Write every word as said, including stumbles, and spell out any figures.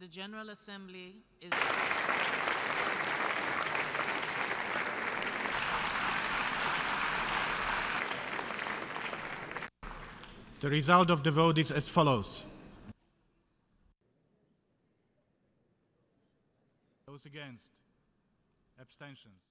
The General Assembly is... The result of the vote is as follows. Those against? Abstentions?